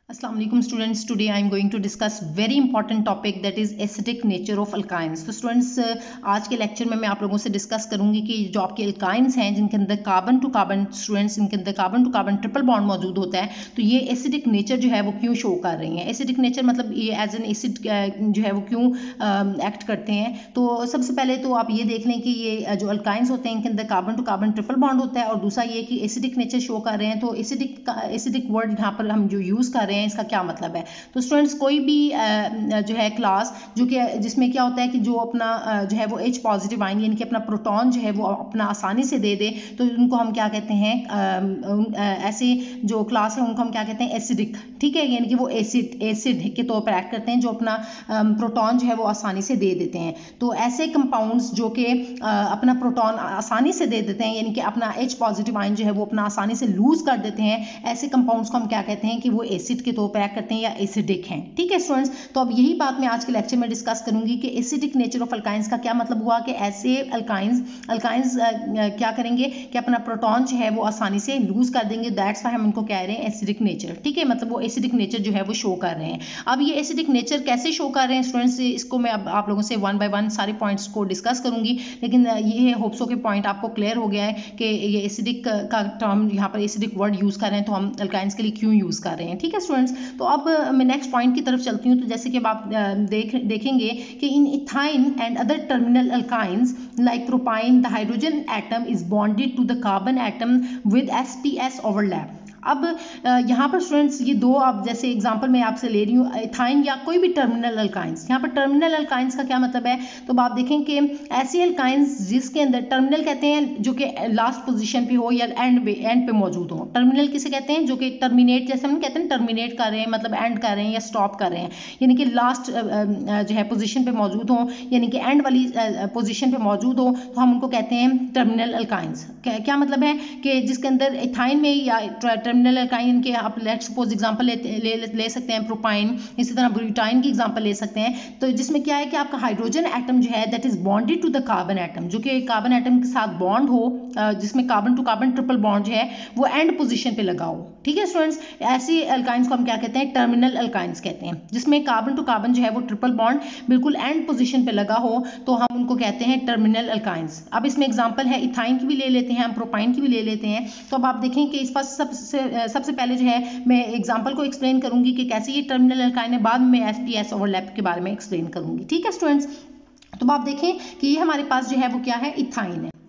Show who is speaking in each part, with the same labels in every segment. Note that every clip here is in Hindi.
Speaker 1: Assalamu alaikum students. Today I am going to discuss very important topic that is acidic nature of alkynes. तो स्टूडेंट्स आज के लेक्चर में मैं आप लोगों से डिस्कस करूंगी कि जो आपके alkynes हैं जिनके अंदर कार्बन टू कार्बन स्टूडेंट्स इनके अंदर carbon to carbon triple bond मौजूद होता है, तो ये एसिडिक नेचर जो है वो क्यों शो कर रही हैं। एसिडिक नेचर मतलब ये एज एन एसिड जो है वो क्यों एक्ट करते हैं। तो सबसे पहले तो आप ये देख लें कि ये जो अल्काइंस होते हैं इनके अंदर carbon to carbon triple bond होता है, और दूसरा ये कि एसिडिक नेचर शो कर रहे हैं। तो एसिडिक वर्ड यहाँ पर हम जो यूज़ कर रहे हैं इसका क्या मतलब है। तो स्टूडेंट्स कोई भी जो है क्लास जो कि जिसमें क्या होता है कि जो अपना जो है वो H पॉजिटिव आयन यानी कि अपना प्रोटॉन जो है वो अपना आसानी से दे दे, तो उनको हम क्या कहते हैं, ऐसे जो क्लास है उनको हम क्या कहते हैं, एसिडिक। ठीक है, यानी कि वो एसिड के तौर पर एक्ट करते हैं, जो अपना प्रोटॉन जो है वो आसानी से दे देते हैं। तो ऐसे कंपाउंड्स जो कि अपना प्रोटॉन आसानी से दे देते हैं यानी कि अपना H पॉजिटिव आयन जो है वो अपना आसानी से लूज कर देते हैं, ऐसे कंपाउंड्स को हम क्या कहते हैं कि वो एसिड के तौर पर एक्ट करते हैं या एसिडिक हैं। ठीक है स्टूडेंट्स, तो अब यही बात मैं आज के लेक्चर में डिस्कस करूंगी कि एसिडिक नेचर ऑफ अल्काइंस का क्या मतलब हुआ कि ऐसे अल्काइंस क्या करेंगे कि अपना प्रोटॉन जो है वो आसानी से लूज कर देंगे। दैट्स व्हाई हम इनको कह रहे हैं एसिडिक नेचर। ठीक है, मतलब वो एसिडिक नेचर जो है वो शो कर रहे हैं। अब ये एसिडिक नेचर कैसे शो कर रहे हैं स्टूडेंट्स, इसको मैं अब आप लोगों से वन बाय वन सारे पॉइंट्स को डिस्कस करूंगी, लेकिन ये होप्सो के पॉइंट आपको क्लियर हो गया है कि ये एसिडिक का टर्म यहाँ पर एसिडिक वर्ड यूज कर रहे हैं तो हम अल्काइंस के लिए क्यों यूज कर रहे हैं। ठीक है स्टूडेंट्स, तो अब मैं नेक्स्ट पॉइंट की तरफ चलती हूँ। तो जैसे कि आप देखेंगे कि in ethyne and other terminal alkynes like propyne the hydrogen atom is bonded to the carbon atom with sps overlap. अब यहाँ पर स्टूडेंट्स ये दो, अब जैसे एग्जांपल मैं आपसे ले रही हूँ इथाइन या कोई भी टर्मिनल अल्काइंस। यहाँ पर टर्मिनल अल्काइंस का क्या मतलब है, तो आप देखें कि ऐसे अल्काइंस जिसके अंदर टर्मिनल कहते हैं जो कि लास्ट पोजीशन पे हो या एंड पे मौजूद हो। टर्मिनल किसे कहते हैं, जो कि टर्मिनेट, जैसे हम कहते हैं टर्मिनेट कर रहे हैं मतलब एंड कर रहे हैं या स्टॉप कर रहे हैं, यानी कि लास्ट जो है पोजीशन पे मौजूद हो, यानी कि एंड वाली पोजीशन पे मौजूद हो, तो हम उनको कहते हैं टर्मिनल अल्काइंस। क्या मतलब है कि जिसके अंदर इथाइन में या टर्मिनल अल्काइन के आप लेट्स सपोज एग्जांपल ले सकते हैं प्रोपाइन, इसी तरह ब्यूटाइन की एग्जांपल ले सकते हैं। तो जिसमें क्या है कि आपका हाइड्रोजन एटम जो है that is bonded to the carbon atom, जो कि कार्बन एटम के साथ बॉन्ड हो, जिसमें carbon to carbon triple bond जो है वो एंड पोजीशन पे लगा हो। ठीक है स्टूडेंट्स, ऐसी अल्काइंस को हम क्या कहते हैं, टर्मिनल अल्काइंस कहते हैं, जिसमें कार्बन टू कार्बन जो है वो ट्रिपल बॉन्ड बिल्कुल एंड पोजीशन पे लगा हो, तो हम उनको कहते हैं टर्मिनल अल्काइंस। अब इसमें एग्जांपल है इथाइन की भी ले लेते हैं, हम प्रोपाइन की भी ले लेते हैं। तो अब आप देखें कि इस पर सबसे पहले जो है मैं एग्जांपल को एक्सप्लेन करूंगी कि कैसे ये टर्मिनल अल्काइन है, बाद में sps ओवरलैप के बारे में एक्सप्लेन करूंगी। ठीक है स्टूडेंट्स, तो आप देखें कि ये हमारे पास जो है वो क्या है, इथाइन है।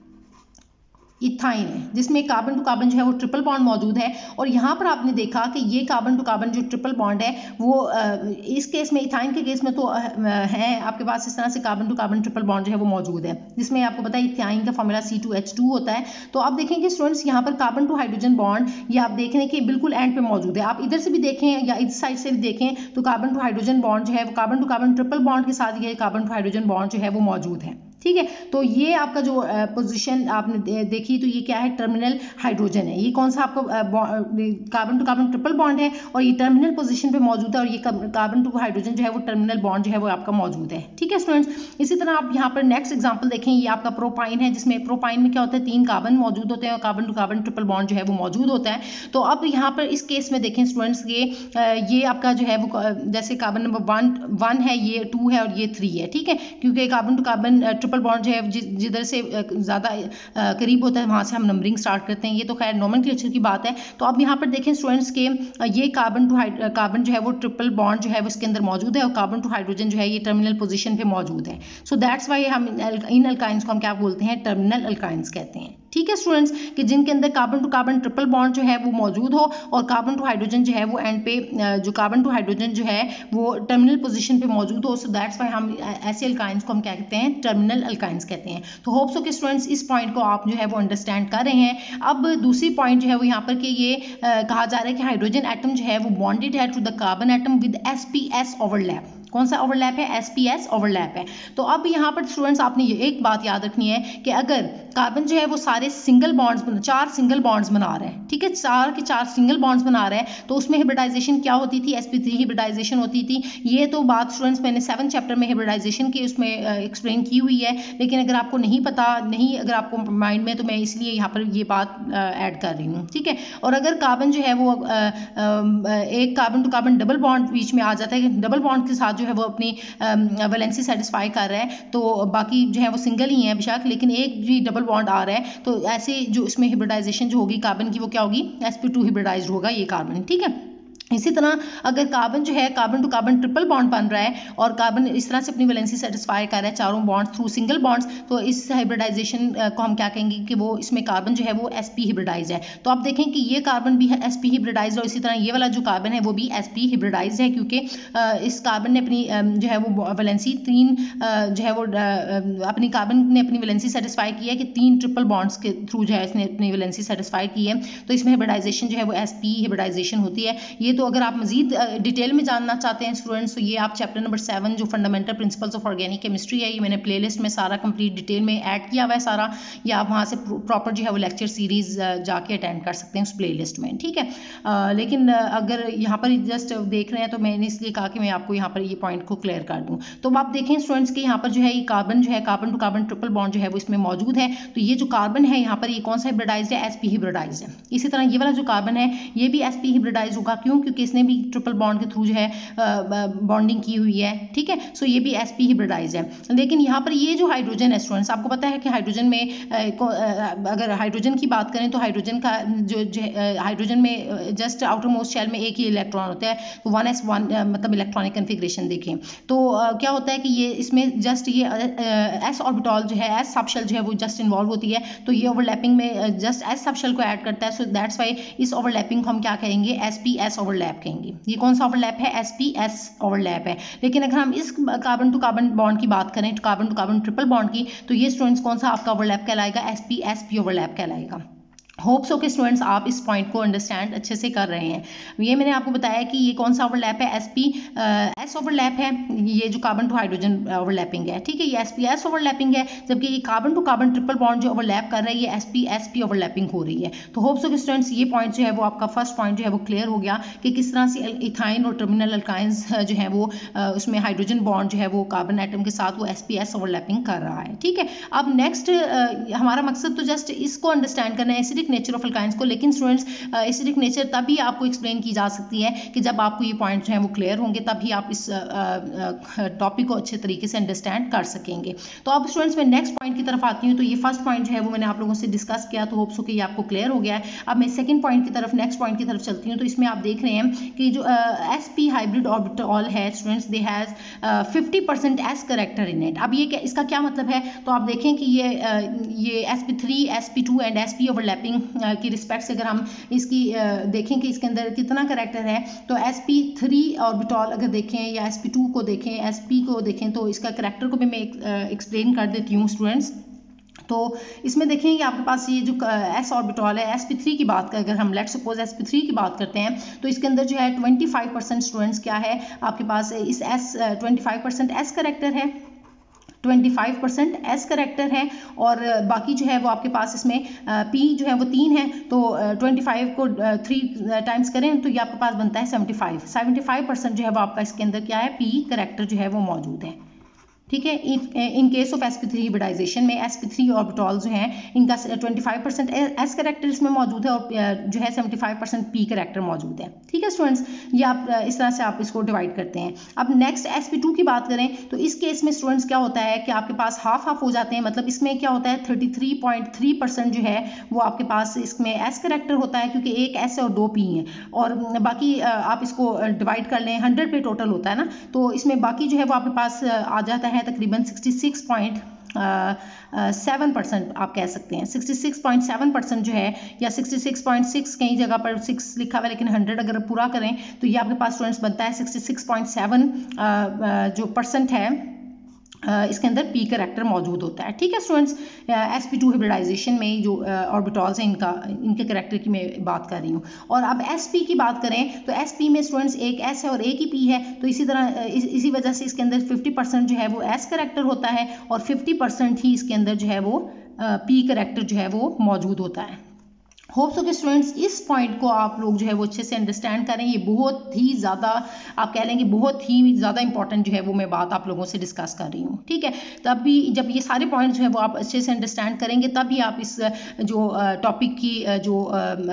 Speaker 1: इथाइन है जिसमें कार्बन टू कार्बन जो है वो ट्रिपल बॉन्ड मौजूद है, और यहाँ पर आपने देखा कि ये कार्बन टू कार्बन जो ट्रिपल बॉन्ड है वो इस केस में, इथाइन के केस में तो है आपके पास इस तरह से carbon to carbon triple bond जो है वो मौजूद है, जिसमें आपको पता है इथाइन का फॉर्मूला C2H2 होता है। तो आप देखें कि स्टूडेंट्स यहाँ पर कार्बन टू हाइड्रोजन बॉन्ड ये आप देख रहे हैं कि बिल्कुल एंड पे मौजूद है। आप इधर से भी देखें या इस साइड से भी देखें तो कार्बन टू हाइड्रोजन बॉन्ड जो है वो carbon to carbon triple bond के साथ ये कार्बन टू हाइड्रोजन बॉन्ड जो है वो मौजूद है। ठीक है, तो ये आपका जो पोजीशन आपने देखी, तो ये क्या है, टर्मिनल हाइड्रोजन है। ये कौन सा आपको carbon to carbon triple bond है और ये टर्मिनल पोजीशन पे मौजूद है, और ये कार्बन टू हाइड्रोजन जो है वो टर्मिनल बॉन्ड जो है वो आपका मौजूद है। ठीक है स्टूडेंट्स, इसी तरह आप यहाँ पर नेक्स्ट एग्जांपल देखें, ये आपका प्रोपाइन है, जिसमें प्रोपाइन में क्या होता है, 3 कार्बन मौजूद होते हैं और carbon to carbon triple bond जो है वो मौजूद होता है। तो अब यहाँ पर इस केस में देखें स्टूडेंट्स, ये आपका जो है वो जैसे कार्बन नंबर 1 है, ये 2 है और ये 3 है। ठीक है, क्योंकि carbon to carbon triple bond जो है जिधर से ज़्यादा करीब होता है वहाँ से हम नंबरिंग स्टार्ट करते हैं, ये तो खैर नोमेनक्लेचर की बात है। तो अब यहाँ पर देखें स्टूडेंट्स के ये कार्बन जो है वो ट्रिपल बॉन्ड जो है वो इसके अंदर मौजूद है, और कार्बन टू हाइड्रोजन जो है ये टर्मिनल पोजीशन पे मौजूद है। सो दैट्स वाई हम इन अल्काइंस को हम क्या बोलते हैं, टर्मिनल अल्काइंस कहते हैं। ठीक है स्टूडेंट्स, कि जिनके अंदर carbon to carbon triple bond जो है वो मौजूद हो और कार्बन टू हाइड्रोजन जो है वो एंड पे, जो कार्बन टू हाइड्रोजन जो है वो टर्मिनल पोजीशन पे मौजूद हो। सो दैट्स वाई हम ऐसे अल्काइंस को हम क्या कहते हैं, टर्मिनल अल्काइंस कहते हैं। तो होप सो कि स्टूडेंट्स इस पॉइंट को आप जो है वो अंडरस्टैंड कर रहे हैं। अब दूसरी पॉइंट जो है वो यहाँ पर कि ये कहा जा रहा है कि हाइड्रोजन एटम जो है वो बॉन्डेड है to the carbon atom with sps overlap. कौन सा ओवरलैप है? sp-s ओवरलैप है। तो अब यहाँ पर स्टूडेंट्स आपने ये एक बात याद रखनी है कि अगर कार्बन जो है वो सारे सिंगल बॉन्ड्स 4 सिंगल बॉन्ड्स बना रहे हैं, ठीक है, 4 के 4 सिंगल बॉन्ड्स बना रहे हैं, तो उसमें हिब्रिडाइजेशन क्या होती थी? sp3 हिब्रिडाइजेशन होती थी। ये तो बात स्टूडेंट्स मैंने 7th चैप्टर में हिब्रिडाइजेशन की उसमें एक्सप्लेन की हुई है, लेकिन अगर आपको नहीं पता, अगर आपको माइंड में, तो मैं इसलिए यहाँ पर ये बात ऐड कर रही हूँ, ठीक है। और अगर कार्बन जो है वो एक carbon to carbon double bond बीच में आ जाता है, डबल बॉन्ड के साथ जो है वो अपनी वैलेंसी सेटिस्फाई कर रहा है, तो बाकी जो है वो सिंगल ही है बेशक, लेकिन एक भी डबल बॉन्ड आ रहा है, तो ऐसे जो इसमें हिब्रिडाइजेशन जो होगी कार्बन की, वो क्या होगी? sp2 हिब्रिडाइज्ड होगा ये कार्बन, ठीक है। इसी तरह अगर कार्बन जो है carbon to carbon triple bond बन रहा है और कार्बन इस तरह से अपनी वैलेंसी सेटिस्फाई कर रहा है चारों बॉन्ड्स थ्रू सिंगल बॉन्ड्स, तो इस हाइब्रिडाइजेशन को हम क्या कहेंगे कि वो इसमें कार्बन जो है वो sp हिब्रिडाइज है। तो आप देखें कि ये कार्बन भी है sp हिब्रिडाइज, और इसी तरह ये वाला जो कार्बन है वो भी sp हिब्रिडाइज है, क्योंकि इस कार्बन ने अपनी जो है वो वैलेंसी 3 जो है वो अपनी कार्बन ने अपनी वैलेंसी सेटिस्फाई की है कि 3 ट्रिपल बॉन्ड्स के थ्रू जो है इसने अपनी वैलेंसी सेटिस्फाई की है, तो इसमें हिब्रिडाइजेशन जो है वो sp हिब्रिडाइजेशन होती है। ये तो अगर आप मजीद डिटेल में जानना चाहते हैं स्टूडेंट्स, तो ये आप चैप्टर नंबर 7 जो fundamental principles of organic chemistry है, ये मैंने प्लेलिस्ट में सारा कंप्लीट डिटेल में ऐड किया हुआ है सारा, या आप वहाँ से प्रॉपर जो है वो लेक्चर सीरीज जाके अटेंड कर सकते हैं उस प्लेलिस्ट में, ठीक है। लेकिन अगर यहाँ पर जस्ट देख रहे हैं, तो मैंने इसलिए कहा कि मैं आपको यहाँ पर ये पॉइंट को क्लियर कर दूँ। तो आप देखें स्टूडेंट्स कि यहाँ पर जो है ये कार्बन जो है carbon to carbon triple bond जो है वो इसमें मौजूद है, तो ये जो कार्बन है यहाँ पर ये कौन सा हिब्रिडाइज्ड है? sp हिब्रिडाइज्ड है। इसी तरह ये वाला जो कार्बन है ये भी sp हिब्रिडाइज्ड होगा, क्यों? क्योंकि इसने भी ट्रिपल बॉन्ड के थ्रू जो है बॉन्डिंग की हुई है, ठीक है। सो ये भी sp हिब्रिडाइज्ड है। लेकिन यहाँ पर ये जो हाइड्रोजन है स्टूडेंट्स, आपको पता है कि हाइड्रोजन में अगर हाइड्रोजन की बात करें, तो हाइड्रोजन का जो हाइड्रोजन में जस्ट आउटर मोस्ट शेल में एक ही इलेक्ट्रॉन होता है, तो 1s1 मतलब इलेक्ट्रॉनिक कन्फिग्रेशन देखें तो क्या होता है कि ये इसमें जस्ट ये s ऑर्बिटल जो है s सबशेल जो है वो जस्ट इन्वॉल्व होती है, तो ये ओवरलैपिंग में जस्ट s सबशेल को ऐड करता है। सो दैट्स वाई इस ओवरलैपिंग को हम क्या कहेंगे? sp-s ओवरलैप कहेंगे। ये कौन सा ओवरलैप है? sp-s ओवरलैप है। लेकिन अगर हम इस कार्बन टू कार्बन बॉन्ड की बात करें, carbon to carbon triple bond की, तो ये स्टूडेंट्स कौन सा आपका ओवरलैप कहलाएगा? sp-sp ओवरलैप कहलाएगा। होप सो कि स्टूडेंट्स आप इस पॉइंट को अंडरस्टैंड अच्छे से कर रहे हैं। ये मैंने आपको बताया कि ये कौन सा ओवरलैप है? sp-s ओवरलैप है, ये जो कार्बन टू हाइड्रोजन ओवरलैपिंग है, ठीक है, ये sp-s ओवरलैपिंग है, जबकि ये carbon to carbon triple bond जो ओवरलैप कर रहा है ये sp-sp ओवरलैपिंग हो रही है। तो होप सो कि स्टूडेंट्स ये पॉइंट जो है वो आपका फर्स्ट पॉइंट जो है वो क्लियर हो गया कि किस तरह से इथाइन और टर्मिनल अल्काइंस जो है वो उसमें हाइड्रोजन बॉन्ड जो है वो कार्बन एटम के साथ वो sp-s ओवरलैपिंग कर रहा है, ठीक है। अब नेक्स्ट हमारा मकसद तो जस्ट इसको अंडरस्टैंड करना है, एसिडिक नेचर ऑफ अल्काइंस को। लेकिन स्टूडेंट्स एसिडिक नेचर तभी आपको एक्सप्लेन की जा सकती है कि जब आपको ये पॉइंट्स जो हैं वो क्लियर होंगे, तभी आप इस टॉपिक को अच्छे तरीके से अंडरस्टैंड कर सकेंगे। तो अब स्टूडेंट्स मैं नेक्स्ट पॉइंट की तरफ आती हूँ। तो ये फर्स्ट पॉइंट जो है वो मैंने आप लोगों से डिस्कस किया, तो होप्स हो कि ये आपको क्लियर हो गया है। अब मैं सेकंड पॉइंट की तरफ, नेक्स्ट पॉइंट की तरफ चलती हूँ। तो इसमें आप देख रहे हैं कि जो sp हाइब्रिड ऑर्बिटल है students, they has 50% s character in it. अब ये इसका क्या मतलब है? तो आप देखें कि ये sp3 sp2 एंड sp ओवरलैपिंग की रिस्पेक्ट से अगर हम इसकी देखें कि इसके अंदर कितना करेक्टर है, तो sp3 ऑर्बिटल अगर देखें या sp2 को देखें, sp को देखें, तो इसका करेक्टर को भी मैं एक्सप्लेन कर देती हूँ स्टूडेंट्स। तो इसमें देखें कि आपके पास ये जो s ऑर्बिटल है, sp3 की बात अगर हम लेट्स सपोज sp3 की बात करते हैं, तो इसके अंदर जो है 25% स्टूडेंट्स क्या है आपके पास इस 25% s करेक्टर है, 25% s करेक्टर है, और बाकी जो है वो आपके पास इसमें p जो है वो 3 है, तो 25 को 3 टाइम्स करें तो ये आपके पास बनता है 75% जो है वो आपका इसके अंदर क्या है, p करेक्टर जो है वो मौजूद है, ठीक है। In case of sp3 hybridisation में sp3 ऑर्बिटल जो हैं इनका 25% s करेक्टर इसमें मौजूद है और जो है 75% p करेक्टर मौजूद है, ठीक है स्टूडेंट्स। ये आप इस तरह से आप इसको डिवाइड करते हैं। अब नेक्स्ट sp2 की बात करें तो इस केस में स्टूडेंट्स क्या होता है कि आपके पास हाफ हाफ हो जाते हैं, मतलब इसमें क्या होता है 33.3% जो है वो आपके पास इसमें s करेक्टर होता है, क्योंकि एक s है और 2 p हैं, और बाकी आप इसको डिवाइड कर लें 100 पे टोटल होता है ना, तो इसमें बाकी जो है वो आपके पास आ जाता है तकरीबन 66.7% आप कह सकते हैं। 66.7% जो है, या 66.6 कई जगह पर 6 लिखा हुआ है, लेकिन 100 अगर पूरा करें तो ये आपके पास स्टूडेंट्स बनता है 66.7 जो % है इसके अंदर पी करेक्टर मौजूद होता है। ठीक है स्टूडेंट्स, sp2 हाइब्रिडाइजेशन में जो ऑर्बिटॉल्स हैं इनके करेक्टर की मैं बात कर रही हूँ। और अब sp की बात करें तो sp में स्टूडेंट्स एक s है और एक ही p है, तो इसी तरह इसी वजह से इसके अंदर 50% जो है वो s करेक्टर होता है और 50% ही इसके अंदर जो है वो p करेक्टर जो है वो मौजूद होता है। होप सो कि स्टूडेंट्स इस पॉइंट को आप लोग जो है वो अच्छे से अंडरस्टैंड करें। ये बहुत ही ज़्यादा आप कह लेंगे बहुत ही ज़्यादा इंपॉर्टेंट जो है वो मैं बात आप लोगों से डिस्कस कर रही हूँ। ठीक है, तब भी जब ये सारे पॉइंट्स जो है वो आप अच्छे से अंडरस्टैंड करेंगे तभी आप इस जो टॉपिक की जो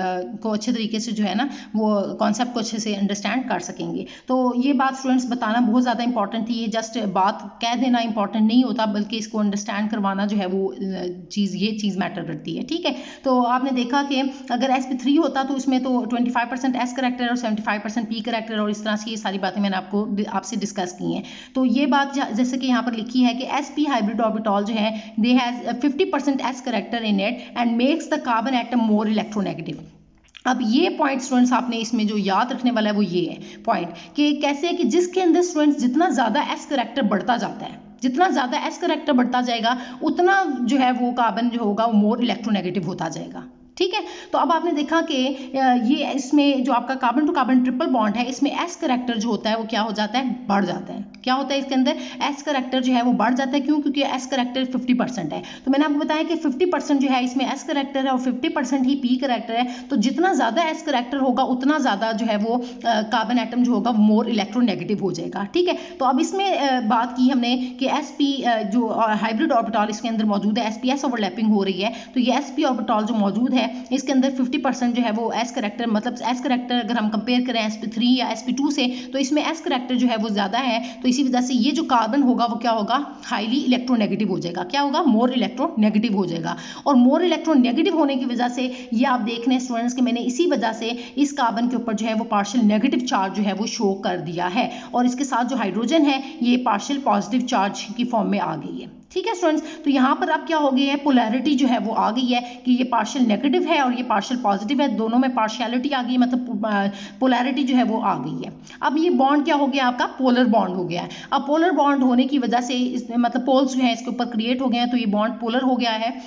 Speaker 1: को अच्छे तरीके से जो है ना वो कॉन्सेप्ट को अच्छे से अंडरस्टैंड कर सकेंगे। तो ये बात स्टूडेंट्स बताना बहुत ज़्यादा इंपॉर्टेंट थी। ये जस्ट बात कह देना इंपॉर्टेंट नहीं होता, बल्कि इसको अंडरस्टैंड करवाना जो है वो ये चीज़ मैटर करती है। ठीक है, तो आपने देखा कि अगर sp3 होता तो इसमें तो 25% s करेक्टर और 75% p करेक्टर और इस तरह से ये सारी बातें मैंने आपसे डिस्कस की हैं। तो ये बात जैसे कि यहाँ पर लिखी है कि sp हाइब्रिड ऑर्बिटॉल जो है they has 50% s character in it and makes the carbon atom more electronegative. अब ये पॉइंट स्टूडेंट्स आपने इसमें जो याद रखने वाला है वो ये है पॉइंट कि कैसे है कि जिसके अंदर स्टूडेंट्स जितना ज़्यादा s करेक्टर बढ़ता जाता है, जितना ज़्यादा s करेक्टर बढ़ता जाएगा उतना जो है वो कार्बन जो होगा वो मोर इलेक्ट्रोनेगेटिव होता जाएगा। ठीक है, तो अब आपने देखा कि ये इसमें जो आपका carbon to carbon triple bond है इसमें s करेक्टर जो होता है वो क्या हो जाता है, बढ़ जाता है। क्या होता है इसके अंदर s करेक्टर जो है वो बढ़ जाता है। क्यों? क्योंकि s करेक्टर 50% है। तो मैंने आपको बताया कि 50% जो है इसमें s करेक्टर है और 50% ही p करेक्टर है। तो जितना ज़्यादा s करेक्टर होगा उतना ज़्यादा जो है वो कार्बन एटम जो होगा मोर इलेक्ट्रोनेगेटिव हो जाएगा। ठीक है, तो अब इसमें बात की हमने कि sp जो हाइब्रिड ऑर्बिटॉल इसके अंदर मौजूद है, sps ओवरलैपिंग हो रही है, तो ये sp ऑर्बिटॉल जो मौजूद है इसके अंदर 50% जो है वो s करेक्टर, मतलब s करेक्टर अगर हम कंपेयर करें sp3 या sp2 से तो इसमें s करेक्टर जो है वो ज़्यादा है। तो इसी वजह से ये जो कार्बन होगा वो क्या होगा, हाईली इलेक्ट्रोनेगेटिव हो जाएगा। क्या होगा, मोर इलेक्ट्रोनेगेटिव हो जाएगा। और मोर इलेक्ट्रोनेगेटिव होने की वजह से ये आप देख रहे हैं स्टूडेंट्स कि मैंने इसी वजह से इस कार्बन के ऊपर जो है वो पार्शियल नेगेटिव चार्ज जो है वो शो कर दिया है और इसके साथ जो हाइड्रोजन है ये पार्शियल पॉजिटिव चार्ज की फॉर्म में आ गई है। ठीक है स्टूडेंट्स, तो यहाँ पर अब क्या हो गई है, पोलैरिटी जो है वो आ गई है कि ये पार्शियल नेगेटिव है और ये पार्शियल पॉजिटिव है, दोनों में पार्शियलिटी आ गई, मतलब पोलैरिटी जो है वो आ गई है। अब ये बॉन्ड क्या हो गया, आपका पोलर बॉन्ड हो गया है। अब पोलर बॉन्ड होने की वजह से इसमें मतलब पोल्स जो है इसके ऊपर क्रिएट हो गए हैं, तो ये बॉन्ड पोलर हो गया है,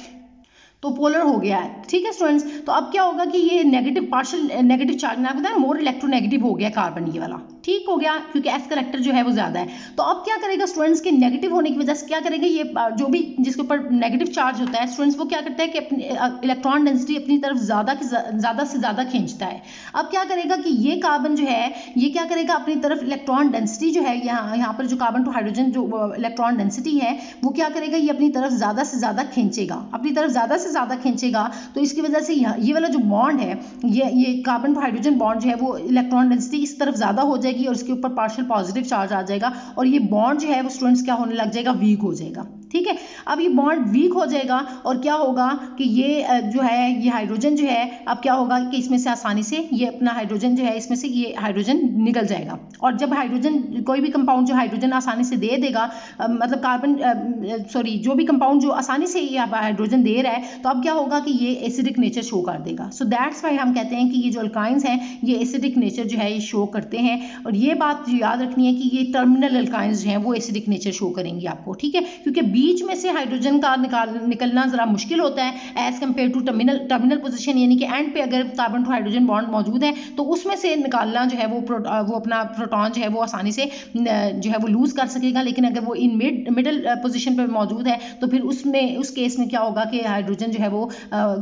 Speaker 1: तो पोलर हो गया है। ठीक है स्टूडेंट्स, तो अब क्या होगा कि ये नेगेटिव पार्शियल नेगेटिव चार्ज ना बताया मोर इलेक्ट्रोनेगेटिव हो गया कार्बन ये वाला, ठीक हो गया, क्योंकि एस करेक्टर जो है वो ज्यादा है। तो अब क्या करेगा स्टूडेंट्स के नेगेटिव होने की वजह से क्या करेगा, ये जो भी जिसके ऊपर नेगेटिव चार्ज होता है स्टूडेंट्स वो क्या करता है कि अपनी इलेक्ट्रॉन डेंसिटी अपनी तरफ ज्यादा से ज्यादा खींचता है। अब क्या करेगा कि ये कार्बन जो है ये क्या करेगा अपनी तरफ इलेक्ट्रॉन डेंसिटी जो है यहाँ पर जो कार्बन टू हाइड्रोजन जो इलेक्ट्रॉन डेंसिटी है वो क्या करेगा, ये अपनी तरफ ज्यादा से ज्यादा खींचेगा, अपनी तरफ ज्यादा से ज्यादा खींचेगा। तो इसकी वजह से ये वाला जो बॉन्ड है ये कार्बन टू हाइड्रोजन बॉन्ड जो है वो इलेक्ट्रॉन डेंसिटी इस तरफ ज्यादा हो जाएगी और इसके ऊपर पार्शियल पॉजिटिव चार्ज आ जाएगा और ये बॉन्ड जो है वो स्टूडेंट्स क्या होने लग जाएगा, वीक हो जाएगा। ठीक है, अब ये बॉन्ड वीक हो जाएगा और क्या होगा कि ये जो है ये हाइड्रोजन जो है अब क्या होगा कि इसमें से आसानी से ये अपना हाइड्रोजन जो है इसमें से ये हाइड्रोजन निकल जाएगा। और जब हाइड्रोजन कोई भी कंपाउंड जो हाइड्रोजन आसानी से दे देगा, मतलब कार्बन सॉरी जो भी कंपाउंड जो आसानी से ये हाइड्रोजन दे रहा है, तो अब क्या होगा कि ये एसिडिक नेचर शो कर देगा। सो दैट्स वाई हम कहते हैं कि ये जो अल्काइंस हैं ये एसिडिक नेचर जो है ये शो करते हैं। और ये बात याद रखनी है कि ये टर्मिनल अल्काइंस जो हैं वो एसिडिक नेचर शो करेंगे आपको। ठीक है, क्योंकि बीच में से हाइड्रोजन का निकलना जरा मुश्किल होता है as compared to terminal position, यानी कि एंड पे अगर कार्बन टू हाइड्रोजन बॉन्ड मौजूद है तो उसमें से निकालना जो है वो अपना प्रोटॉन जो है वो आसानी से जो है वो लूज कर सकेगा। लेकिन अगर वो इन मिडल पोजीशन पे मौजूद है तो फिर उस केस में क्या होगा कि हाइड्रोजन जो है वो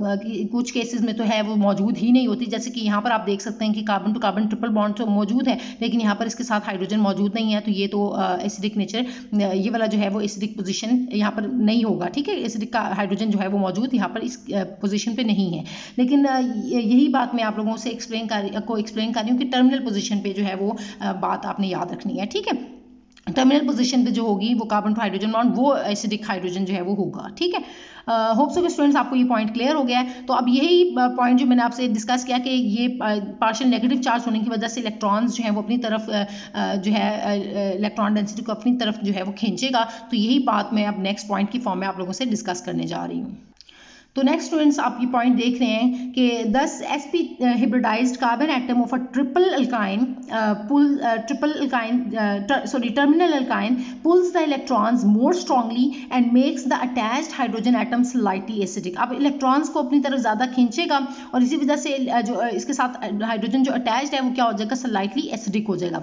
Speaker 1: कुछ केसेस में तो है वो मौजूद ही नहीं होती। जैसे कि यहाँ पर आप देख सकते हैं कि carbon to carbon triple bond तो मौजूद है लेकिन यहाँ पर इसके साथ हाइड्रोजन मौजूद नहीं है, तो ये तो एसिडिक नेचर ये वाला जो है वो एसिडिक पोजीशन यहाँ पर नहीं होगा। ठीक है, एसिडिक का हाइड्रोजन जो है वो मौजूद यहाँ पर इस पोजीशन पे नहीं है। लेकिन यही बात मैं आप लोगों से एक्सप्लेन कर रही हूँ कि टर्मिनल पोजीशन पे जो है वो बात आपने याद रखनी है। ठीक है, टर्मिनल पोजीशन पे जो होगी वो कार्बन टू हाइड्रोजन बॉन्ड वो एसिडिक हाइड्रोजन जो है वो होगा। ठीक है, होप सो कि स्टूडेंट्स आपको ये पॉइंट क्लियर हो गया है। तो अब यही पॉइंट जो मैंने आपसे डिस्कस किया कि ये पार्शियल नेगेटिव चार्ज होने की वजह से इलेक्ट्रॉन्स जो है वो अपनी तरफ जो है इलेक्ट्रॉन डेंसिटी को अपनी तरफ जो है वो खींचेगा। तो यही बात मैं अब नेक्स्ट पॉइंट की फॉर्म में आप लोगों से डिस्कस करने जा रही हूँ। तो नेक्स्ट स्टूडेंट्स आप ये पॉइंट देख रहे हैं कि 10 sp hybridized carbon atom of a terminal alkyne pulls the electrons more strongly and makes the attached hydrogen atom slightly acidic. अब इलेक्ट्रॉन्स को अपनी तरफ ज़्यादा खींचेगा और इसी वजह से जो इसके साथ हाइड्रोजन जो अटैच्ड है वो क्या हो जाएगा, स्लाइटली एसिडिक हो जाएगा।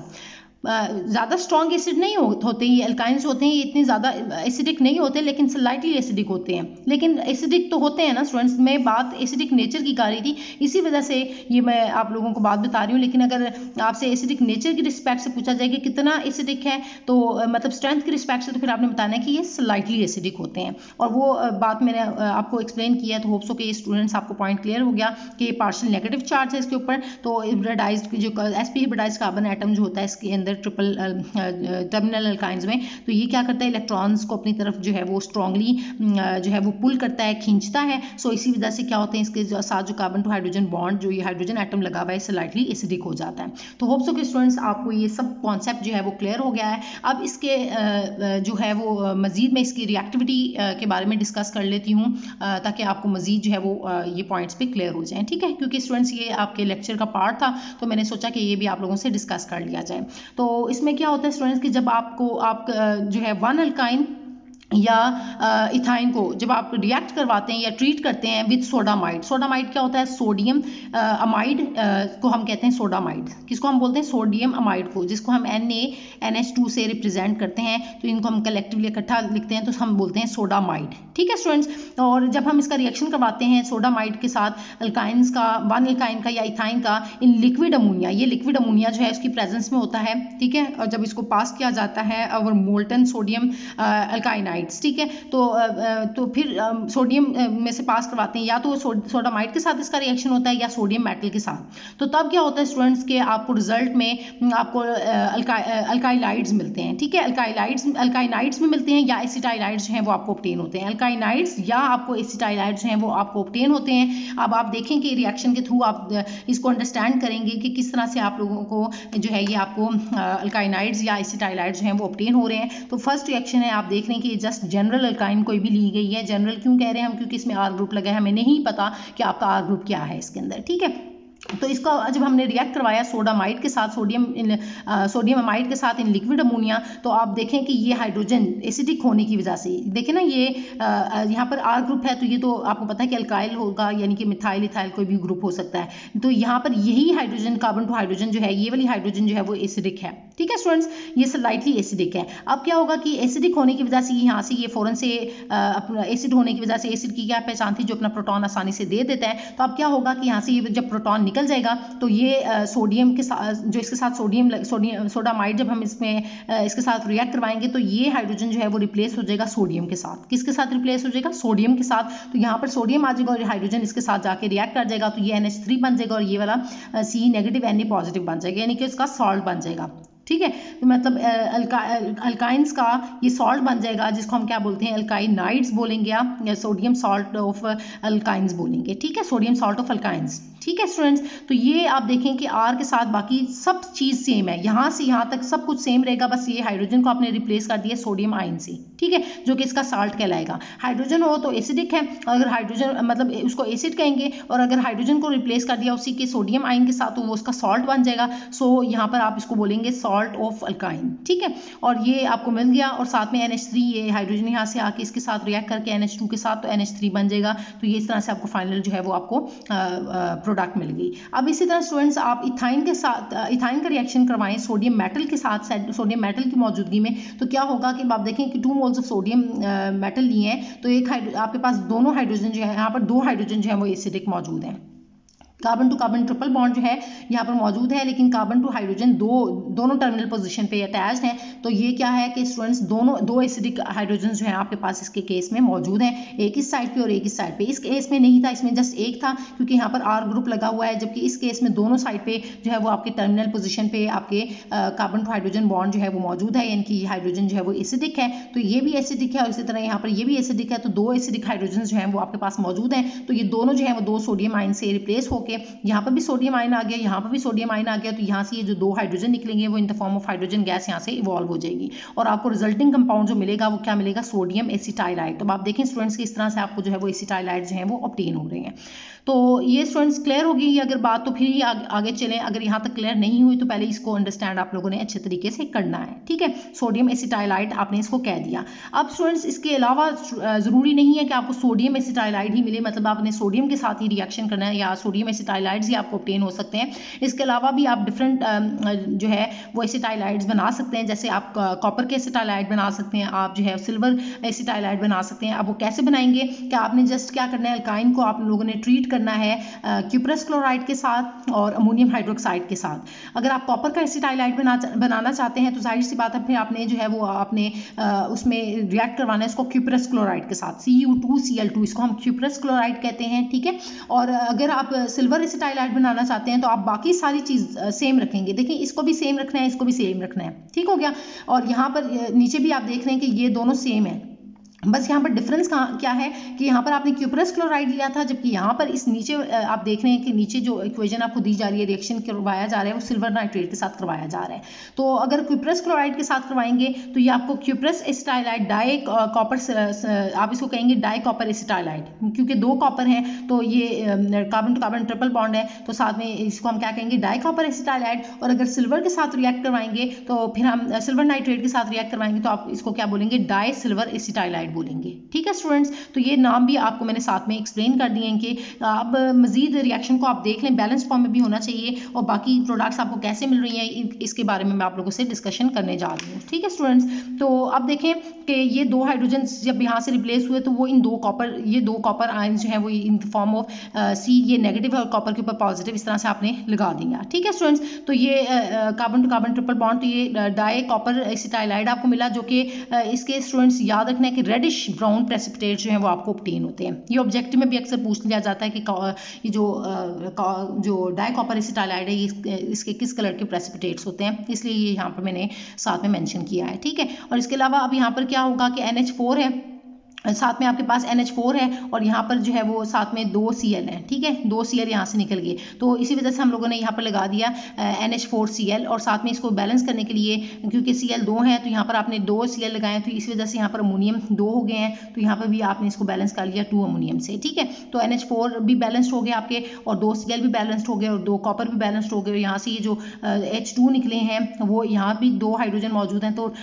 Speaker 1: ज़्यादा स्ट्रॉन्ग एसिड नहीं होते, ये अल्काइंस होते हैं, ये इतने ज़्यादा एसिडिक नहीं होते लेकिन स्लाइटली एसिडिक होते हैं। लेकिन एसिडिक तो होते हैं ना स्टूडेंट्स, मैं बात एसिडिक नेचर की कर रही थी, इसी वजह से ये मैं आप लोगों को बात बता रही हूँ। लेकिन अगर आपसे एसिडिक नेचर की रिस्पेक्ट से पूछा जाए कि कितना एसिडिक है, तो मतलब स्ट्रेंथ की रिस्पेक्ट से, तो फिर आपने बताना है कि ये स्लाइटली एसिडिक होते हैं। और वो बात मैंने आपको एक्सप्लेन किया है, तो होप्स हो कि स्टूडेंट्स आपको पॉइंट क्लियर हो गया कि पार्शियल नेगेटिव चार्ज है इसके ऊपर। तो हाइब्रिडाइज्ड जो sp हाइब्रिडाइज्ड कार्बन एटम जो होता है इसके अंदर ट्रिपल टर्मिनल अल्काइंस में, तो ये क्या करता है, इलेक्ट्रॉन्स को अपनी तरफ जो है वो स्ट्रांगली जो है वो पुल करता है, खींचता है। सो इसी वजह से क्या होते हैं, इसके साथ जो कार्बन टू हाइड्रोजन बॉन्ड, जो ये हाइड्रोजन एटम लगा हुआ है, स्लाइटली एसिडिक हो जाता है। तो होप्स हो कि स्टूडेंट्स आपको ये सब कॉन्सेप्ट जो है वो क्लियर हो गया है। अब इसके जो है वो मजीद में इसकी रिएक्टिविटी के बारे में डिस्कस कर लेती हूँ, ताकि आपको मजीद जो है वो ये पॉइंट्स पे क्लियर हो जाए, ठीक है। क्योंकि स्टूडेंट्स ये आपके लेक्चर का पार्ट था, तो मैंने सोचा कि ये भी आप लोगों से डिस्कस कर लिया जाए। तो इसमें क्या होता है स्टूडेंट्स कि जब आप जो है वन अल्काइन या इथाइन को जब आप रिएक्ट करवाते हैं या ट्रीट करते हैं विद सोडामाइड, सोडामाइड क्या होता है, सोडियम अमाइड को हम कहते हैं सोडामाइड। किसको हम बोलते हैं, सोडियम अमाइड को, जिसको हम NaNH2 से रिप्रेजेंट करते हैं, तो इनको हम कलेक्टिवली इकट्ठा लिखते हैं, तो हम बोलते हैं सोडामाइड, ठीक है स्टूडेंट्स। और जब हम इसका रिएक्शन करवाते हैं सोडामाइड के साथ अल्काइंस का, वन अल्काइन का या इथाइन का, इन लिक्विड अमोनिया, ये लिक्विड अमोनिया जो है उसकी प्रेजेंस में होता है, ठीक है। और जब इसको पास किया जाता है और मोल्टन सोडियम अल्काइनाइड, ठीक है, तो फिर सोडियम में से पास करवाते हैं, या तो सोडामाइड के साथ इसका रिएक्शन होता है या सोडियम मेटल के साथ। तो तब क्या होता है स्टूडेंट्स के आपको रिजल्ट में आपको अल्काइलाइड्स मिलते हैं, ठीक है। अल्काइनाइड्स में मिलते हैं या एसिटाइलाइड्स जो हैं वो आपको ऑब्टेन होते हैं। अल्काइनाइड्स या आपको एसिटाइलाइड्स जो हैं वो आपको ऑब्टेन होते हैं। अब आप देखें कि रिएक्शन के थ्रू आप इसको अंडरस्टैंड करेंगे कि किस तरह से आप लोगों को जो है ये आपको अल्काइनाइड्स या एसिटाइलाइड्स जो हैं वो ऑब्टेन हो रहे हैं। तो फर्स्ट रिएक्शन है, आप देख रहे हैं कि जस्ट जनरल अल्काइन कोई भी ली गई है। जनरल क्यों कह रहे हैं हम, क्योंकि इसमें आर ग्रुप लगा है, हमें नहीं पता कि आपका आर ग्रुप क्या है इसके अंदर, ठीक है। तो इसका जब हमने रिएक्ट करवाया सोडामाइड के साथ, सोडियम अमाइड के साथ इन लिक्विड अमोनिया, तो आप देखें कि ये हाइड्रोजन एसिडिक होने की वजह से, देखें ना ये यहाँ पर आर ग्रुप है, तो ये तो आपको पता है कि अल्काइल होगा, यानी कि मिथाइल इथाइल कोई भी ग्रुप हो सकता है। तो यहाँ पर यही हाइड्रोजन, कार्बन टू हाइड्रोजन जो है, ये वाली हाइड्रोजन जो है वो एसिडिक है, ठीक है स्टूडेंट्स, ये स्लाइटली एसिडिक है। अब क्या होगा कि एसिडिक होने की वजह से यहाँ से ये फौरन से एसिड होने की वजह से, एसिड की क्या पहचान थी, जो अपना प्रोटॉन आसानी से दे देता है। तो अब क्या होगा कि यहाँ से ये जब प्रोटॉन निकल जाएगा, तो ये सोडियम के साथ, जो इसके साथ सोडियम सोडामाइड जब हम इसमें इसके साथ रिएक्ट करवाएंगे, तो ये हाइड्रोजन जो है वो रिप्लेस हो जाएगा सोडियम के साथ। किसके साथ रिप्लेस हो जाएगा, सोडियम के साथ। तो यहाँ पर सोडियम आ जाएगा और हाइड्रोजन इसके साथ जाके रिएक्ट कर जाएगा, तो ये NH3 बन जाएगा और ये वाला C नेगेटिव Na पॉजिटिव बन जाएगा, यानी कि इसका सॉल्ट बन जाएगा, ठीक है। तो मतलब अल्काइंस का ये सॉल्ट बन जाएगा, जिसको हम क्या बोलते हैं, अल्काइनाइड्स बोलेंगे आप, या सोडियम सॉल्ट ऑफ अल्काइंस बोलेंगे, ठीक है, सोडियम सॉल्ट ऑफ अल्काइंस, ठीक है स्टूडेंट्स। तो ये आप देखें कि आर के साथ बाकी सब चीज़ सेम है, यहाँ से यहाँ तक सब कुछ सेम रहेगा, बस ये हाइड्रोजन को आपने रिप्लेस कर दिया सोडियम आयन से, ठीक है, जो कि इसका साल्ट कहलाएगा। हाइड्रोजन हो तो एसिडिक है, अगर हाइड्रोजन मतलब उसको एसिड कहेंगे, और अगर हाइड्रोजन को रिप्लेस कर दिया उसी के सोडियम आयन के साथ, तो वो उसका सॉल्ट बन जाएगा। सो यहाँ पर आप इसको बोलेंगे सॉल्ट ऑफ अल्काइन, ठीक है। और ये आपको मिल गया, और साथ में NH3, ये हाइड्रोजन यहाँ से आके इसके साथ रिएक्ट करके NH2 के साथ, तो NH3 बन जाएगा। तो ये इस तरह से आपको फाइनल जो है वो आपको प्रोडक्ट मिल गई। अब इसी तरह स्टूडेंट्स आप इथाइन के साथ, इथाइन का रिएक्शन करवाएं सोडियम मेटल के साथ, सोडियम मेटल की मौजूदगी में, तो क्या होगा कि आप देखें कि 2 मोल्स ऑफ सोडियम मेटल लिए हैं, तो एक आपके पास दोनों हाइड्रोजन जो है, यहाँ पर 2 हाइड्रोजन जो है वो एसिडिक मौजूद हैं। Carbon to carbon triple bond जो है यहाँ पर मौजूद है, लेकिन कार्बन टू हाइड्रोजन दोनों टर्मिनल पोजीशन पे अटैच्ड हैं। तो ये क्या है कि स्टूडेंट्स दो एसिडिक हाइड्रोजन जो है आपके पास इसके केस में मौजूद हैं, एक इस साइड पे और एक इस साइड पे। इस केस में नहीं था, इसमें जस्ट एक था, क्योंकि यहाँ पर आर ग्रुप लगा हुआ है, जबकि इस केस में दोनों साइड पे जो है वो आपके टर्मिनल पोजिशन पे आपके कार्बन टू हाइड्रोजन बॉन्ड जो है वो मौजूद है, यानी कि हाइड्रोजन जो है वो एसिडिक है। तो ये भी एसिडिक है और इसी तरह यहाँ पर ये भी एसिडिक है। तो 2 एसिडिक हाइड्रोजन जो है वो आपके पास मौजूद हैं। तो ये दोनों जो है वो 2 सोडियम आयन से रिप्लेस होकर होके यहाँ पर भी सोडियम आयन आ गया, यहाँ पर भी सोडियम आयन आ गया, तो यहाँ से ये जो 2 हाइड्रोजन निकलेंगे वो in the form of hydrogen gas यहाँ से इवॉल्व हो जाएगी और आपको रिजल्टिंग कंपाउंड जो मिलेगा वो क्या मिलेगा, सोडियम एसिटाइलाइड। तो आप देखें स्टूडेंट्स कि इस तरह से आपको जो है वो एसिटाइलाइड जो है वो ऑब्टेन हो रहे हैं। तो ये स्टूडेंट्स क्लियर होगी ये अगर बात, तो फिर ही आगे चलें। अगर यहाँ तक क्लियर नहीं हुई तो पहले इसको अंडरस्टैंड आप लोगों ने अच्छे तरीके से करना है, ठीक है। सोडियम एसिटाइलाइड आपने इसको कह दिया। अब स्टूडेंट्स इसके अलावा ज़रूरी नहीं है कि आपको सोडियम एसिटाइलाइड ही मिले, मतलब आपने सोडियम के साथ ही रिएक्शन करना है या सोडियम एसिटाइलाइड्स ही आपको ऑब्टेन हो सकते हैं। इसके अलावा भी आप डिफरेंट जो है वो एसिटाइलाइड्स बना सकते हैं, जैसे आप कॉपर के एसिटाइलाइड बना सकते हैं, आप जो है सिल्वर एसिटाइलाइड बना सकते हैं। अब वो कैसे बनाएंगे कि आपने जस्ट क्या करना है, अल्काइन को आप लोगों ने ट्रीट करना है क्यूप्रस क्लोराइड के साथ और अमोनियम हाइड्रोक्साइड के साथ। अगर आप कॉपर का एसिटाइलाइड बनाना चाहते हैं तो जाहिर सी बात है फिर आपने जो है वो आपने उसमें रिएक्ट करवाना है इसको क्यूप्रस क्लोराइड के साथ, Cu2Cl2, इसको हम क्यूप्रस क्लोराइड कहते हैं, ठीक है। और अगर आप सिल्वर एसिटाइलाइड बनाना चाहते हैं तो आप बाकी सारी चीज़ सेम रखेंगे। देखिए इसको भी सेम रखना है, इसको भी सेम रखना है, ठीक हो गया। और यहाँ पर नीचे भी आप देख रहे हैं कि ये दोनों सेम है, बस यहाँ पर डिफरेंस क्या है कि यहाँ पर आपने क्यूप्रस क्लोराइड लिया था, जबकि यहाँ पर इस नीचे आप देख रहे हैं कि नीचे जो इक्वेशन आपको दी जा रही है, रिएक्शन करवाया जा रहा है वो सिल्वर नाइट्रेट के साथ करवाया जा रहा है। तो अगर क्यूप्रस क्लोराइड के साथ करवाएंगे तो ये आपको क्यूप्रस एसिटाइलाइड डाई कॉपर, आप इसको कहेंगे डाई कॉपर एसिटाइलाइड, क्योंकि 2 कॉपर हैं तो ये carbon to carbon triple bond है, तो साथ में इसको हम क्या कहेंगे, डाई कॉपर एसिटाइलाइड। और अगर सिल्वर के साथ रिएक्ट करवाएंगे तो फिर हम सिल्वर नाइट्रेट के साथ रिएक्ट करवाएंगे तो आप इसको क्या बोलेंगे, डाई सिल्वर एसिटाइलाइड बोलेंगे, ठीक है स्टूडेंट्स। तो ये नाम भी आपको मैंने साथ में एक्सप्लेन कर दिए हैं कि अब मजीद रिएक्शन को आप देख लें, बैलेंस फॉर्म में भी होना चाहिए और बाकी प्रोडक्ट्स आपको कैसे मिल रही हैं इसके बारे में मैं आप लोगों से डिस्कशन करने जा रही हूँ, ठीक है स्टूडेंट्स। तो अब देखें कि ये 2 हाइड्रोजन जब यहाँ से रिप्लेस हुए तो वो इन 2 कॉपर आयन जो है वो इन फॉर्म ऑफ सी, ये नेगेटिव और कॉपर के ऊपर पॉजिटिव, इस तरह से आपने लगा दिया, ठीक है स्टूडेंट्स। तो ये carbon to carbon triple bond, तो ये डाई कॉपर एसिटाइलाइड आपको मिला, जो कि इसके स्टूडेंट्स याद रखना है कि रेडिश ब्राउन प्रेसिपिटेट जो है वो आपको ऑब्टेन होते हैं। ये ऑब्जेक्टिव में भी अक्सर पूछ लिया जाता है कि ये जो डाई कॉपर एसिटाइलाइड है ये इसके किस कलर के प्रेसिपिटेट्स होते हैं, इसलिए ये यहाँ पर मैंने साथ में मेंशन किया है, ठीक है। और इसके अलावा अब यहाँ पर क्या होगा कि NH4 है, साथ में आपके पास NH4 है और यहाँ पर जो है वो साथ में 2 Cl है, ठीक है, 2 Cl यहाँ से निकल गए, तो इसी वजह से हम लोगों ने यहाँ पर लगा दिया NH4Cl। और साथ में इसको बैलेंस करने के लिए क्योंकि Cl 2 हैं तो यहाँ पर आपने 2 Cl लगाए, तो इस वजह से यहाँ पर अमोनियम 2 हो गए हैं, तो यहाँ पर भी आपने इसको बैलेंस कर लिया 2 अमोनियम से, ठीक है। तो NH4 भी बैलेंस्ड हो गए आपके और 2 Cl भी बैलेंस्ड हो गए और 2 कॉपर भी बैलेंस्ड हो गए। यहाँ से ये जो H2 निकले हैं वो यहाँ भी 2 हाइड्रोजन मौजूद हैं, तो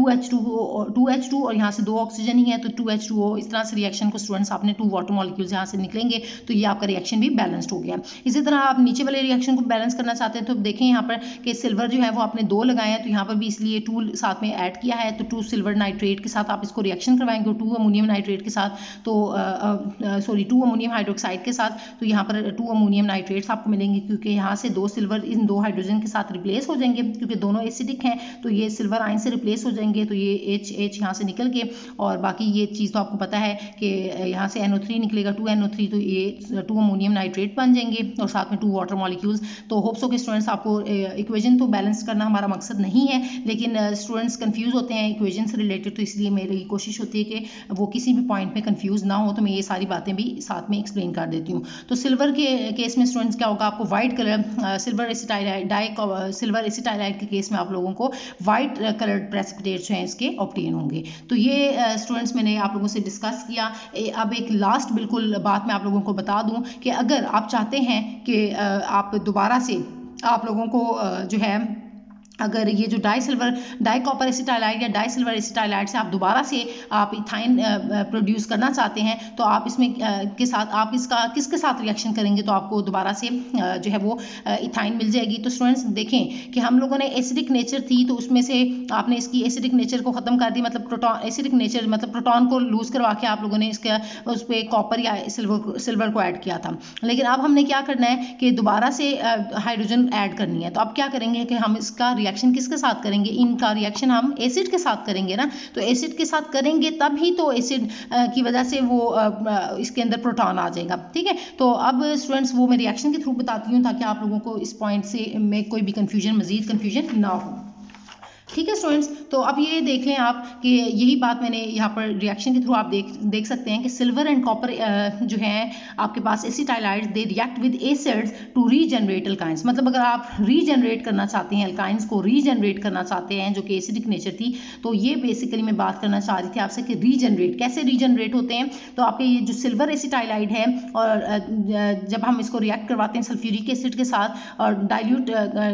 Speaker 1: 2H2 और यहाँ से 2 ऑक्सीजन ही है, तो 2H2। इस तरह से रिएक्शन को स्टूडेंट्स आपने 2 वाटर मॉलिक्यूल्स यहाँ से निकलेंगे, तो ये आपका रिएक्शन भी बैलेंस्ड हो गया। इसी तरह आप नीचे वाले रिएक्शन को बैलेंस करना चाहते हैं तो देखें यहाँ पर कि सिल्वर जो है वो आपने 2 लगाए हैं, तो यहाँ पर भी इसलिए 2 साथ में ऐड किया है, तो 2 सिल्वर नाइट्रेट के साथ आप इसको रिएक्शन करवाएंगे, 2 अमोनियम नाइट्रेट के साथ, तो 2 अमोनियम हाइड्रोक्साइड के साथ, तो यहाँ पर 2 अमोनियम नाइट्रेट्स आपको मिलेंगे, क्योंकि यहाँ से 2 सिल्वर इन 2 हाइड्रोजन के साथ रिप्लेस हो जाएंगे, क्योंकि दोनों एसिडिक हैं, तो ये सिल्वर आयन से रिप्लेस हो जाएंगे, तो ये H यहाँ से निकल के, और बाकी ये चीज़ तो आपको पता है कि यहाँ से NO3 निकलेगा, 2NO3, तो ये 2 अमोनियम नाइट्रेट बन जाएंगे और साथ में 2 वाटर मॉलिक्यूल्स। तो होप्स हो कि स्टूडेंट्स आपको इक्वेशन तो बैलेंस करना हमारा मकसद नहीं है, लेकिन स्टूडेंट्स कंफ्यूज होते हैं इक्वेशन से रिलेटेड, तो इसलिए मेरी कोशिश होती है कि वो किसी भी पॉइंट में कंफ्यूज ना हो, तो मैं ये सारी बातें भी साथ में एक्सप्लेन कर देती हूँ। तो सिल्वर के केस में स्टूडेंट्स क्या होगा, आपको white colour silver acetylide silver acetylide के केस में आप लोगों को व्हाइट कलर प्रेसिपिटेट्स जो हैं इसके ऑब्टेन होंगे। तो ये स्टूडेंट्स मैंने आप लोगों से डिस्कस किया। अब एक लास्ट बिल्कुल बात मैं आप लोगों को बता दूं कि अगर आप चाहते हैं कि आप दोबारा से आप लोगों को जो है अगर ये जो डाई कॉपर एसिटाइलाइड या डाई सिल्वर एसिटाइलाइड से आप दोबारा से आप इथाइन प्रोड्यूस करना चाहते हैं, तो आप इसमें के साथ आप इसका किसके साथ रिएक्शन करेंगे तो आपको दोबारा से जो है वो इथाइन मिल जाएगी। तो स्टूडेंट्स देखें कि हम लोगों ने एसिडिक नेचर थी, तो उसमें से आपने इसकी एसिडिक नेचर को ख़त्म कर दी, मतलब प्रोटॉन एसिडिक नेचर मतलब प्रोटॉन को लूज करवा के आप लोगों ने इसका उस पर कॉपर या सिल्वर को ऐड किया था। लेकिन अब हमने क्या करना है कि दोबारा से हाइड्रोजन ऐड करनी है, तो अब क्या करेंगे कि हम इसका रिएक्शन किसके साथ करेंगे, इनका रिएक्शन हम एसिड के साथ करेंगे ना, तो एसिड के साथ करेंगे तब ही तो एसिड की वजह से वो इसके अंदर प्रोटॉन आ जाएगा, ठीक है। तो अब स्टूडेंट्स वो मैं रिएक्शन के थ्रू बताती हूँ ताकि आप लोगों को इस पॉइंट से में कोई भी कंफ्यूजन मजीद कंफ्यूजन ना हो। ठीक है स्टूडेंट्स, तो अब ये देख लें आप कि यही बात मैंने यहाँ पर रिएक्शन के थ्रू आप देख सकते हैं कि सिल्वर एंड कॉपर जो है आपके पास acetylides they react with acids to regenerate alkynes. मतलब अगर आप रीजनरेट करना चाहते हैं, अल्काइंस को रीजनरेट करना चाहते हैं जो कि एसिडिक नेचर थी, तो ये बेसिकली मैं बात करना चाह रही थी आपसे कि रीजनरेट कैसे रीजनरेट होते हैं। तो आपके ये जो सिल्वर एसिटाइलाइड है और जब हम इसको रिएक्ट करवाते हैं सल्फ्यूरिक एसिड के साथ और डाइल्यूट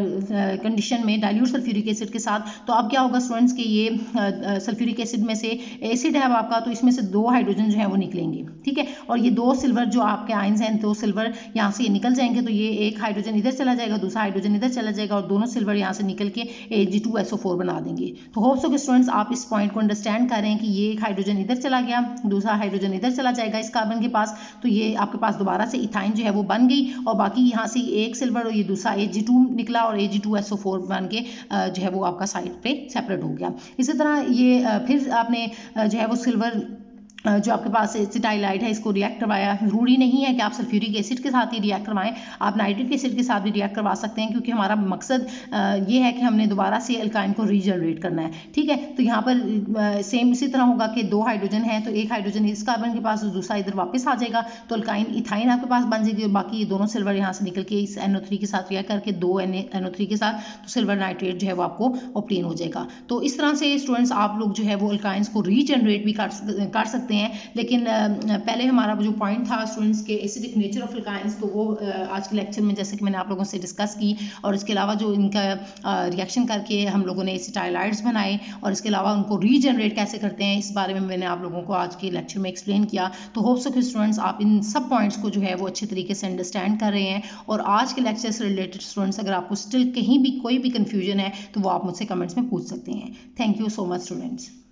Speaker 1: कंडीशन में, डाइल्यूट सल्फ्यूरिक एसिड के साथ, तो अब क्या होगा स्टूडेंट्स कि ये सल्फ्यूरिक एसिड में से एसिड है आपका, तो इसमें से 2 हाइड्रोजन जो है वो निकलेंगे, ठीक है, और ये 2 सिल्वर जो आपके आयंस हैं, 2 सिल्वर यहाँ से निकल जाएंगे, तो ये एक हाइड्रोजन इधर चला जाएगा, दूसरा हाइड्रोजन इधर चला जाएगा और दोनों सिल्वर यहाँ से निकल के Ag2SO4 बना देंगे। तो होप सो कि स्टूडेंट्स आप इस पॉइंट को अंडरस्टैंड कर रहे हैं कि ये एक हाइड्रोजन इधर चला गया, दूसरा हाइड्रोजन इधर चला जाएगा इस कार्बन के पास, तो ये आपके पास दोबारा से इथाइन जो है वो बन गई और बाकी यहाँ से एक सिल्वर और ये दूसरा Ag2 निकला और Ag2SO4 बन के जो है वो आपका साइड पे सेपरेट हो गया। इसी तरह ये फिर आपने जो है वो सिल्वर जो आपके पास एसिटाइलाइड है इसको रिएक्ट करवाया। जरूरी नहीं है कि आप सल्फ्यूरिक एसिड के साथ ही रिएक्ट करवाएं, आप नाइट्रिक एसिड के साथ भी रिएक्ट करवा सकते हैं, क्योंकि हमारा मकसद ये है कि हमने दोबारा से अल्काइन को रीजनरेट करना है, ठीक है। तो यहाँ पर सेम इसी तरह होगा कि 2 हाइड्रोजन है, तो एक हाइड्रोजन इस कार्बन के पास, दूसरा इधर वापस आ जाएगा, तो अल्काइन इथाइन आपके पास बन जाएगी और बाकी ये दोनों सिल्वर यहाँ से निकल के इस NO3 के साथ रिएक्ट करके 2 NO3 के साथ तो सिल्वर नाइट्रेट जो है वो आपको ऑब्टेन हो जाएगा। तो इस तरह से स्टूडेंट्स आप लोग जो है वो अल्काइंस को रीजनरेट भी कर सकते हैं। लेकिन पहले हमारा जो पॉइंट था स्टूडेंट्स के एसिडिक नेचर ऑफ अल्काइंस, तो वो आज के लेक्चर में जैसे कि मैंने आप लोगों से डिस्कस की, और इसके अलावा जो इनका रिएक्शन करके हम लोगों ने एसिटाइलाइड्स बनाए और इसके अलावा उनको रीजनरेट कैसे करते हैं इस बारे में मैंने आप लोगों को आज के लेक्चर में एक्सप्लेन किया। तो होप सो कि स्टूडेंट्स आप इन सब पॉइंट्स को जो है वो अच्छे तरीके से अंडरस्टैंड कर रहे हैं। और आज के लेक्चर से रिलेटेड स्टूडेंट्स अगर आपको स्टिल कहीं भी कोई भी कन्फ्यूजन है तो वो आप मुझसे कमेंट्स में पूछ सकते हैं। Thank you so much students.